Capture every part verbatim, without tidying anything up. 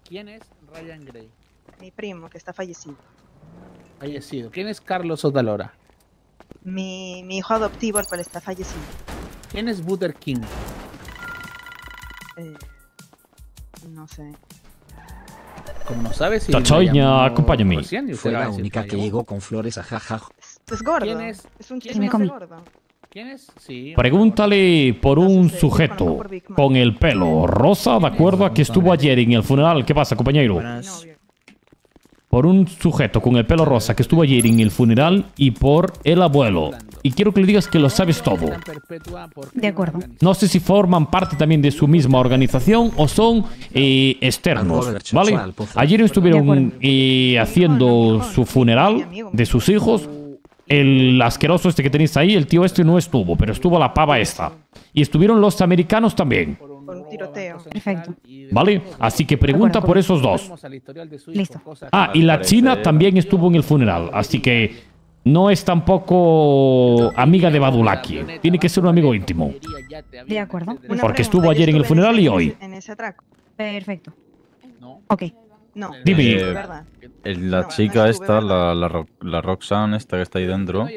¿Quién es Ryan Gray? Mi primo, que está fallecido. Fallecido. ¿Quién es Carlos Otalora? Mi, mi hijo adoptivo, el cual está fallecido. ¿Quién es Butter King? Eh, no sé. Como no sabes si... Chachoña, acompáñame. Fue la única que llegó con flores a jaja. Es gordo. ¿Quién es? Es un ¿Quién chico es? gordo. ¿Quién es? Sí. Pregúntale por un sujeto con el pelo rosa, de acuerdo a que estuvo ayer en el funeral. ¿Qué pasa, compañero? Por un sujeto con el pelo rosa que estuvo ayer en el funeral y por el abuelo. Y quiero que le digas que lo sabes todo. De acuerdo. No sé si forman parte también de su misma organización o son eh, externos, ¿vale? Ayer estuvieron eh, haciendo su funeral de sus hijos. El asqueroso este que tenéis ahí, el tío este no estuvo, pero estuvo la pava esta. Y estuvieron los americanos también. Por un tiroteo. Perfecto. ¿Vale? Así que pregunta por esos dos. Listo. Ah, y la china también estuvo en el funeral, así que no es tampoco amiga de Badulaki. Tiene que ser un amigo íntimo. De acuerdo. Una Porque estuvo pregunta, ayer en el ¿yo estuve funeral y ese- hoy. En ese atraco. Perfecto. No. Ok. No. Dime. de Eh, verdad. El- la No, chica no estuve, esta, ¿verdad? la, la, Ro- la Roxanne, esta que está ahí dentro,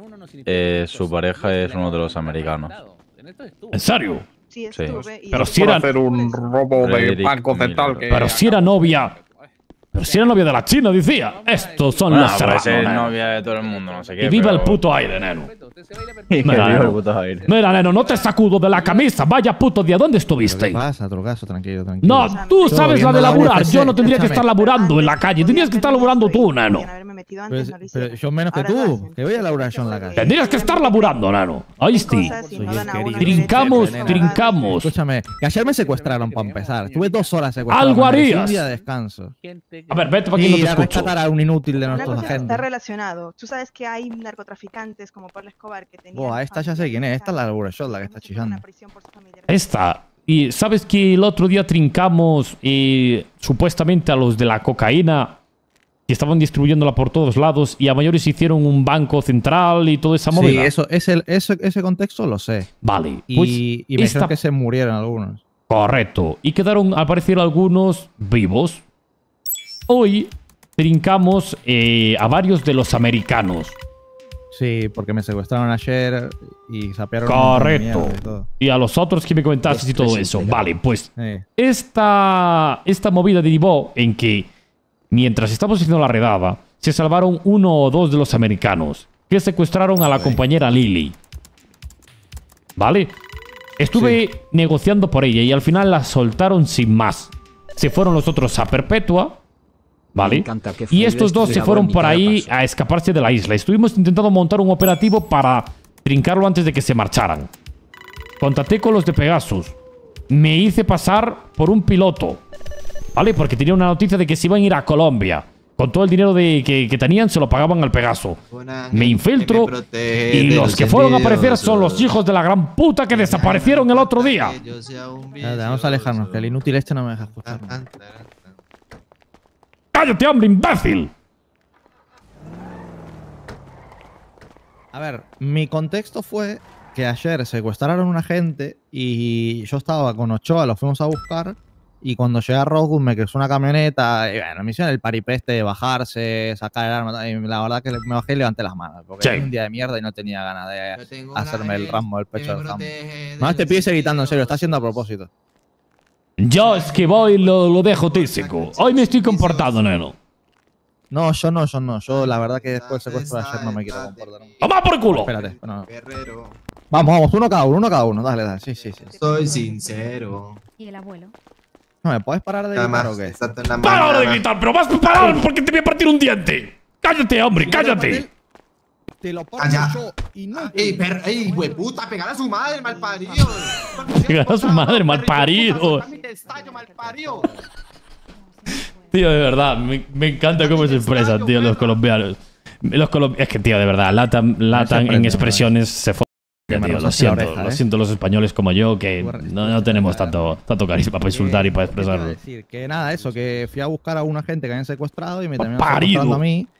eh, su pareja es uno de los americanos. ¿En serio? Sí, Sí. estuve. y- Pero si era, hacer un robo de Eric banco central Miller. que... pero si era novia. Pero si era novia de la china, decía. Estos son Bueno, los puede ser serranos, neno. novia de todo el mundo, no sé qué. Y viva pero- el puto aire, neno. Que Mira, viva el neno. puto aire. Mira, neno, no te sacudo de la camisa. Vaya puto día, ¿dónde ¿Qué estuviste? pasa, Trocazo? Tranquilo, tranquilo. No, tú Todo sabes bien, la de no, laburar. no, Yo no tendría que escúchame. estar laburando en la calle. Tendrías que estar laburando tú, neno. Podían haberme metido Pero, antes, no lo pero hicieron. yo menos que Ahora lo tú. hacen. Que voy a laburar yo en la calle. Tendrías que estar laburando, neno. ¿Oíste? Cosas y no dan a uno Trincamos, derechos, trincamos. Escúchame, que ayer me secuestraron para empezar. Estuve dos horas secuestrado. Algo me merecí harías. Un día de descanso. A ver, vete para aquí, no Y te a escucho. rescatar a un inútil de Una nuestros cosa está agentes. relacionado. Tú sabes que hay narcotraficantes como Pablo Escobar que tenían... Buah, esta ya sé quién es. Esta es la labura yo, la que está chillando. Esta. Y sabes que el otro día trincamos eh, supuestamente a los de la cocaína que estaban distribuyéndola por todos lados y a mayores hicieron un banco central y toda esa movida. Sí, eso, ese, ese, ese contexto lo sé. Vale, Y, pues y me esta- dijeron que se murieron algunos. Correcto. Y quedaron al parecer algunos vivos. Hoy trincamos eh, a varios de los americanos. Sí, porque me secuestraron ayer y sapearon un montón de Correcto. mierda y todo. Y a los otros que me comentaste y todo eso. Vale, pues Sí. esta, esta movida derivó en que mientras estamos haciendo la redada, se salvaron uno o dos de los americanos que secuestraron a la compañera Lily. ¿Vale? Estuve negociando por ella y al final la soltaron sin más. Se fueron los otros a Perpetua. ¿Vale? Y estos dos se fueron por ahí a escaparse de la isla. Estuvimos intentando montar un operativo para trincarlo antes de que se marcharan. Contacté con los de Pegasus. Me hice pasar por un piloto. ¿Vale? Porque tenía una noticia de que se iban a ir a Colombia. Con todo el dinero de, que, que tenían se lo pagaban al Pegaso. Me infiltro y los que fueron a aparecer son los hijos de la gran puta que desaparecieron el otro día. Espérate, vamos a alejarnos, que el inútil este no me deja escuchar. ¡Cállate, hombre, imbécil! A ver, mi contexto fue que ayer secuestraron a una gente y yo estaba con Ochoa, lo fuimos a buscar. Y cuando llegué a Rosewood me cruzó una camioneta. Y bueno, me hicieron el paripeste de bajarse, sacar el arma. Y la verdad que me bajé y levanté las manos. Porque Sí. era un día de mierda y no tenía ganas de hacerme el ramo del pecho del ramo. No, este pibe sigue gritando en serio, está haciendo a propósito. Yo es que voy y lo, lo dejo tísico. Hoy me estoy comportando, neno. No, yo no, yo no. Yo la verdad que después del secuestro de ayer no me quiero comportar. ¡Toma por culo! Espérate, no. Vamos, vamos, uno cada uno, uno cada uno. Dale, dale. Sí, sí, sí. Soy sincero. ¿Y el abuelo? No, ¿me puedes parar de gritar o qué? ¡Para ahora de gritar! ¡Pero vas a parar porque te voy a partir un diente! ¡Cállate, hombre, cállate! Te lo parto Calla. yo y no. ¡Ey, perra! ¡Ey, hueputa! ¡Pegar a su madre, malparido! Pegar a su madre, malparido. malparido! Tío, de verdad, me, me encanta cómo se expresan, tío, los colombianos. Los colom- es que, tío, de verdad, latan, latan en expresiones se fue. Tío, me lo rozaste la siento, oreja, lo ¿eh? siento los españoles como yo, que no, no tenemos tanto, tanto carisma para insultar y para ¿Qué te iba a expresarlo. decir? Que nada, eso, que fui a buscar a una gente que habían secuestrado y me terminaron Parido. secuestrando a mí.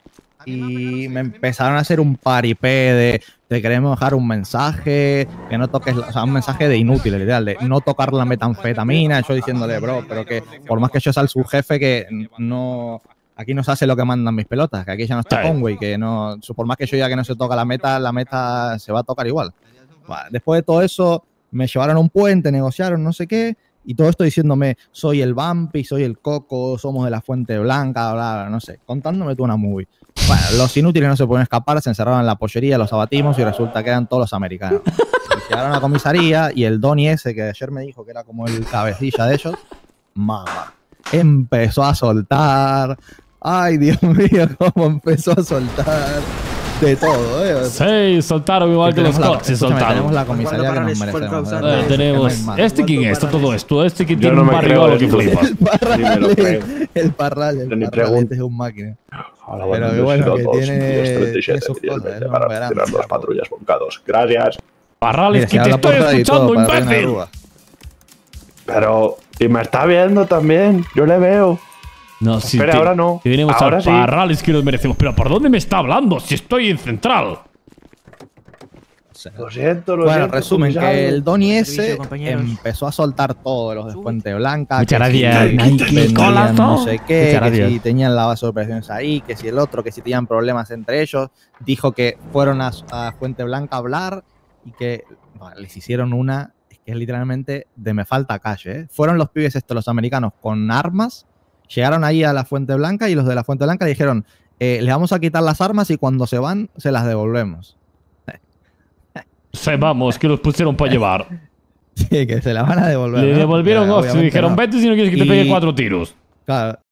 y me empezaron a hacer un paripé de te queremos dejar un mensaje, que no toques, la, o sea, un mensaje de inútil, literal, de no tocar la metanfetamina. Yo diciéndole, bro, pero que por más que yo sea el subjefe, que no, aquí no se hace lo que mandan mis pelotas, que aquí ya no está Conway, que no, por más que yo diga que no se toca la meta, la meta se va a tocar igual. Bueno, después de todo eso, me llevaron a un puente, negociaron, no sé qué, y todo esto diciéndome, soy el Vampi, soy el Coco, somos de la Fuente Blanca, bla, bla, no sé, contándome tú una movie. Bueno, los inútiles no se pueden escapar, se encerraron en la pollería, los abatimos y resulta que eran todos los americanos. Y llegaron a la comisaría y el Donnie ese, que ayer me dijo que era como el cabecilla de ellos, mamá, empezó a soltar. Ay, Dios mío, cómo empezó a soltar de todo, ¿eh? O sea, sí, soltaron igual que los Cots, sí, soltaron. Tenemos la comisaría que nos merecemos. Eh, tenemos, ¿este quién es? Está todo esto. Este que Yo tiene no un me barrio creo que esto. flipas. El parral, Ni me lo creo. el parral, el Ni parral, pregunto. este es un máquina. Ahora Pero van que bueno, sido que dos, tiene- diez, treinta y tiene siete, sus diez, cosas, veinte es para un verano, tirar dos chapo. patrullas por K dos. Gracias. Parrales, Mira, que se te habla estoy por radio y todo, escuchando, para una imbécil. grúa. Pero, y me está viendo también. Yo le veo. No, si Espera, te- ahora no. Tenemos Ahora a sí. Parrales que nos merecemos. Pero ¿por dónde me está hablando? Si estoy en Central. Lo siento, lo Bueno, siento. resumen, que comisario. el Donnie ese Servicio, compañeros. empezó a soltar todo de los de Fuente Blanca. Muchas que si gracias, Nike. vendían Colazo. no sé qué, Muchas que gracias. si tenían la base de operaciones ahí, que si el otro, que si tenían problemas entre ellos. Dijo que fueron a, a Fuente Blanca a hablar y que bueno, les hicieron una, es que es literalmente de me falta calle, ¿eh? Fueron los pibes estos, los americanos, con armas, llegaron ahí a la Fuente Blanca y los de la Fuente Blanca le dijeron, eh, les vamos a quitar las armas y cuando se van, se las devolvemos. Se vamos, que los pusieron para llevar. Sí, que se las van a devolver. Le ¿no? devolvieron Ya, Ox y obviamente dijeron, no. vete si no quieres que te Y- pegue cuatro tiros. Claro,